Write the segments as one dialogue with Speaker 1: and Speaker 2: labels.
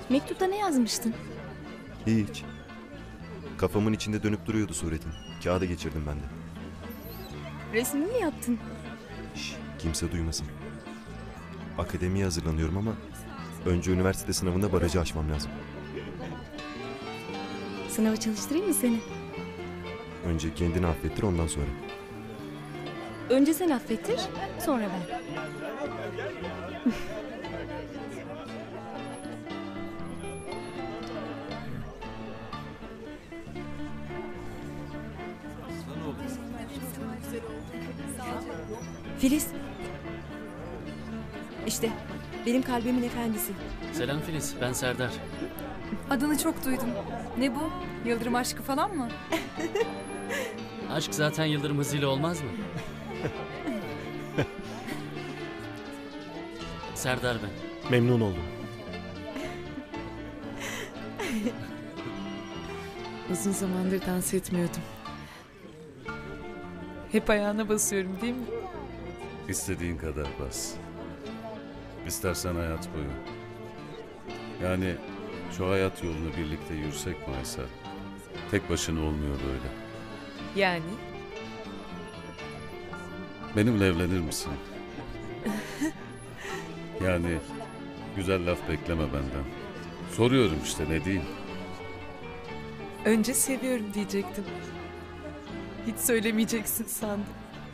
Speaker 1: Mektupta ne yazmıştın?
Speaker 2: Hiç. Kafamın içinde dönüp duruyordu suretin. Kağıda geçirdim ben de.
Speaker 1: Resmini mi yaptın?
Speaker 2: Şş, kimse duymasın. Akademiye hazırlanıyorum ama önce üniversite sınavında barajı aşmam lazım.
Speaker 1: Sınava çalıştırayım mı seni?
Speaker 2: Önce kendini affettir, ondan sonra.
Speaker 1: Önce sen affettir, sonra ben.
Speaker 3: Filiz. İşte benim kalbimin efendisi.
Speaker 4: Selam Filiz, ben Serdar.
Speaker 5: Adını çok duydum. Ne bu? Yıldırım aşkı falan mı?
Speaker 4: Aşk zaten yıldırım hızıyla olmaz mı? Serdar ben.
Speaker 6: Memnun oldum.
Speaker 7: Uzun zamandır dans etmiyordum. Hep ayağına basıyorum değil mi?
Speaker 8: İstediğin kadar bas. İstersen hayat boyu. Yani şu hayat yolunu birlikte yürüsek mi Aysel? Tek başına olmuyor böyle.
Speaker 7: Yani?
Speaker 8: Benimle evlenir misin? Yani güzel laf bekleme benden. Soruyorum işte, ne diyeyim?
Speaker 7: Önce seviyorum diyecektim. Hiç söylemeyeceksin sandım.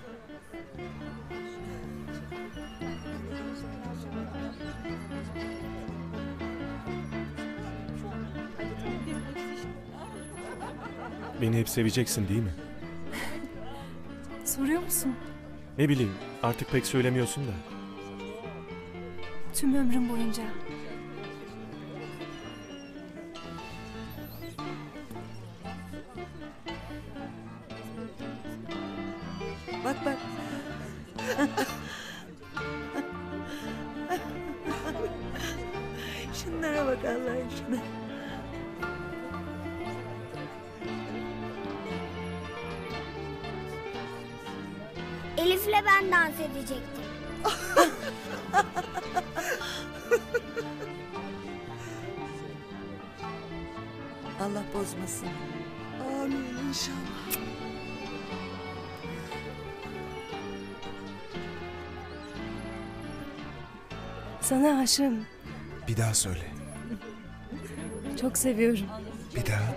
Speaker 6: Beni hep seveceksin değil mi?
Speaker 5: Soruyor musun?
Speaker 6: Ne bileyim, artık pek söylemiyorsun da.
Speaker 5: Tüm ömrüm boyunca.
Speaker 3: Bak bak. Şunlara bak Allah aşkına.
Speaker 9: Elif'le ben dans edecektim.
Speaker 3: Allah bozmasın. Amin inşallah.
Speaker 5: Sana aşığım.
Speaker 10: Bir daha söyle.
Speaker 5: Çok seviyorum.
Speaker 10: Bir daha.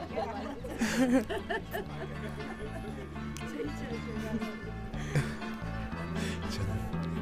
Speaker 10: Canım.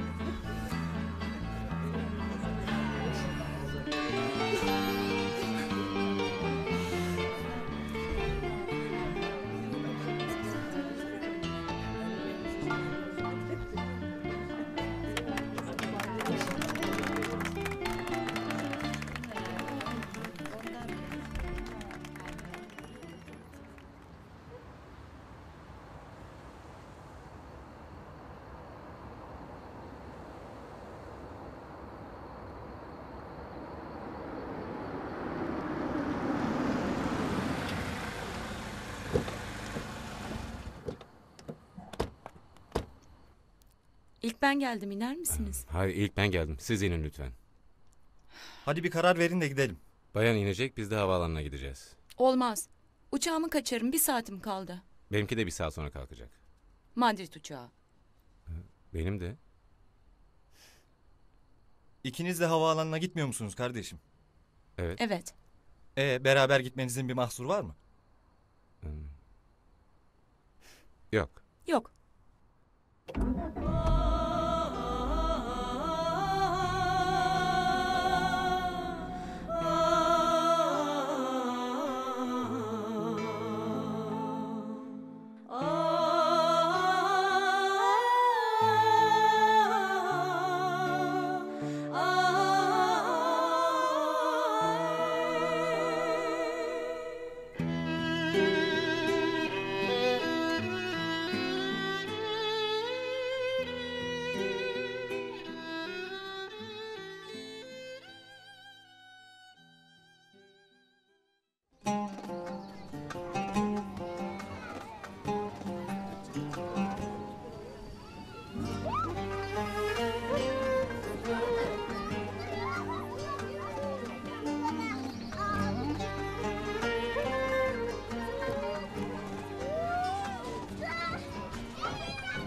Speaker 7: İlk ben geldim, iner misiniz?
Speaker 11: Hayır, ilk ben geldim. Siz inin lütfen.
Speaker 12: Hadi bir karar verin de gidelim.
Speaker 11: Bayan inecek, biz de havaalanına gideceğiz.
Speaker 7: Olmaz. Uçağımı kaçırırım, 1 saatim kaldı.
Speaker 11: Benimki de 1 saat sonra kalkacak.
Speaker 7: Madrid uçağı.
Speaker 11: Benim de.
Speaker 12: İkiniz de havaalanına gitmiyor musunuz kardeşim?
Speaker 11: Evet.
Speaker 7: Evet.
Speaker 12: Beraber gitmenizin bir mahsuru var mı?
Speaker 11: Yok.
Speaker 7: Yok.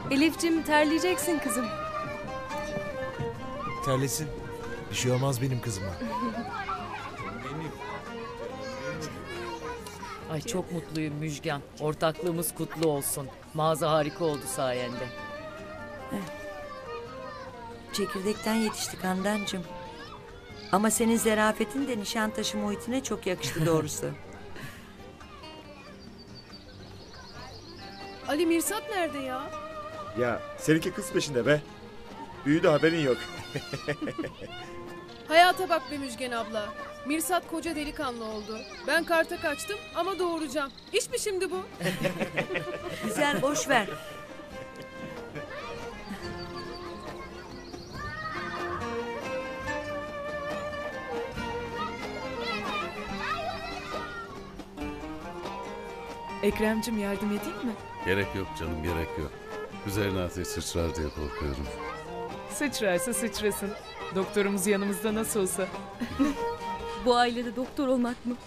Speaker 1: Elif'cim terleyeceksin kızım.
Speaker 10: Terlesin. Bir şey olmaz benim kızıma.
Speaker 7: Ay çok mutluyum Müjgan. Ortaklığımız kutlu olsun. Mağaza harika oldu sayende.
Speaker 3: Çekirdekten yetiştik Handancığım. Ama senin zerafetin de Nişantaşı muhitine çok yakıştı doğrusu.
Speaker 13: Ali Mirsat nerede ya?
Speaker 14: Ya seninki kız peşinde be. Büyüdü haberin yok.
Speaker 13: Hayata bak be Müjgan abla. Mirsat koca delikanlı oldu. Ben karta kaçtım ama doğuracağım. İş mi şimdi bu?
Speaker 3: Güzel boş ver.
Speaker 7: Ekrem'cim yardım edeyim mi?
Speaker 8: Gerek yok canım, gerek yok. Üzerine ateş sıçrar diye korkuyorum.
Speaker 7: Sıçrarsa sıçrasın. Doktorumuz yanımızda nasıl olsa.
Speaker 1: Bu ailede doktor olmak mı?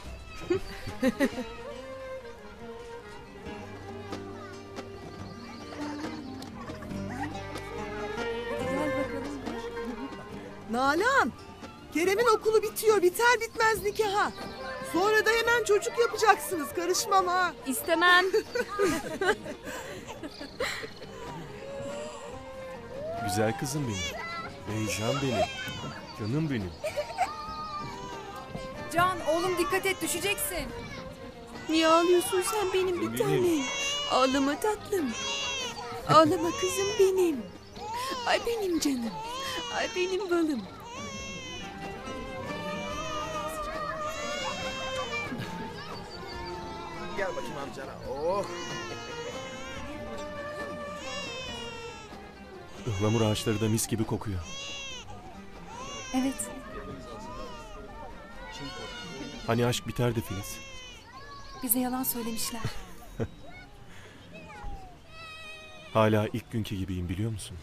Speaker 3: Gel bakalım.
Speaker 15: Nalan, Kerem'in okulu bitiyor, biter bitmez nikaha. Sonra da hemen çocuk yapacaksınız, karışmam ha.
Speaker 1: İstemem.
Speaker 6: Güzel kızım benim. Beycan benim. Canım benim.
Speaker 5: Can oğlum dikkat et düşeceksin.
Speaker 3: Niye ağlıyorsun sen benim bir tanem? Ağlama tatlım. Ağlama kızım benim. Ay benim canım. Ay benim balım.
Speaker 14: Gel bakayım amcana. Oh.
Speaker 6: Ihlamur ağaçları da mis gibi kokuyor.
Speaker 5: Evet.
Speaker 6: Hani aşk biterdi Filiz.
Speaker 5: Bize yalan söylemişler.
Speaker 6: Hala ilk günkü gibiyim biliyor musun?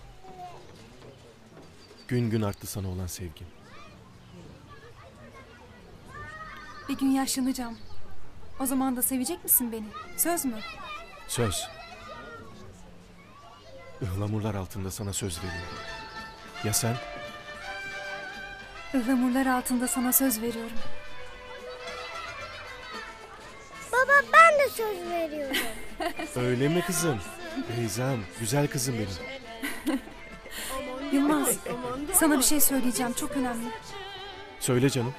Speaker 6: Gün gün arttı sana olan sevgim.
Speaker 5: Bir gün yaşlanacağım. O zaman da sevecek misin beni? Söz mü?
Speaker 6: Söz. Ihlamurlar altında sana söz veriyorum. Ya sen?
Speaker 5: Ihlamurlar altında sana söz veriyorum.
Speaker 9: Baba ben de söz veriyorum.
Speaker 6: Öyle mi kızım? Beyzam, güzel kızım benim.
Speaker 5: Yılmaz, sana bir şey söyleyeceğim. Çok önemli.
Speaker 6: Söyle canım.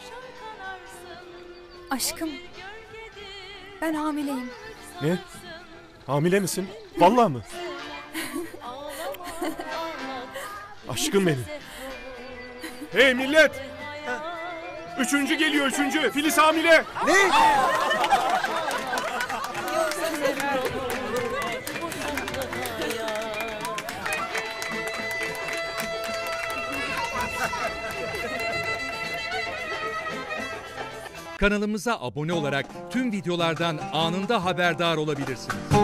Speaker 5: Aşkım, ben hamileyim.
Speaker 6: Ne? Hamile misin? Vallahi mı? Aşkım benim. Hey millet! Üçüncü geliyor, üçüncü. Filiz hamile.
Speaker 14: Ne?
Speaker 16: Kanalımıza abone olarak tüm videolardan anında haberdar olabilirsiniz.